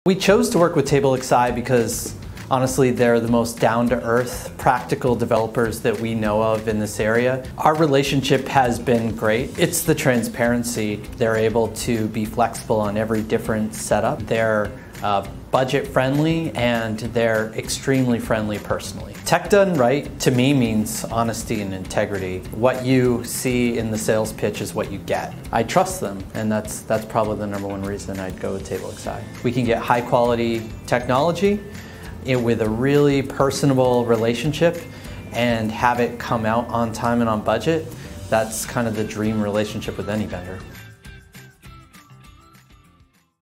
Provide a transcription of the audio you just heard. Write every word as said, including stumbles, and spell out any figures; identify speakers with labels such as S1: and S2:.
S1: We chose to work with TableXI because honestly, they're the most down-to-earth, practical developers that we know of in this area. Our relationship has been great. It's the transparency. They're able to be flexible on every different setup. They're uh, budget-friendly, and they're extremely friendly personally. Tech done right, to me, means honesty and integrity. What you see in the sales pitch is what you get. I trust them, and that's, that's probably the number one reason I'd go with TableXI. We can get high-quality technology with a really personable relationship and have it come out on time and on budget. That's kind of the dream relationship with any vendor.